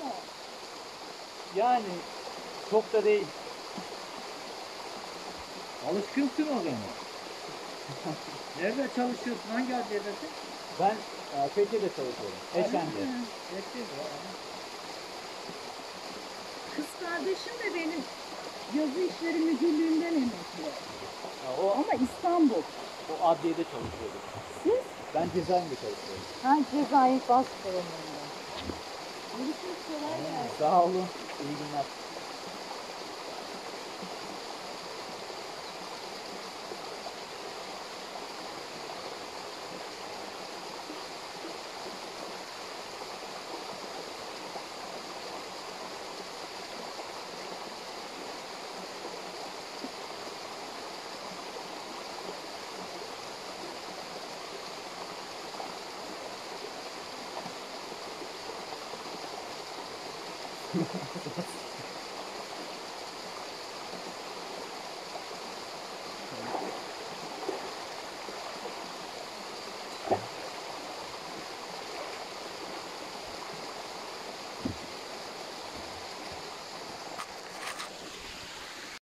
Yani çok da değil. Alışkınsın o zaman. Nerede çalışıyorsun? Hangi adliyedesin? Ben Fethiye'de çalışıyorum. Esen'de. Fethiye'de. Kız kardeşim de benim yazı işleri müdürlüğünden emekli. O, Ama İstanbul. o adliyede çalışıyordum. Siz? Ben dizaynda çalışıyorum. Ha, Cezayir Bas Kolonu'nda. Görüşürüz, kolay gelsin. Sağ olun. İyi günler.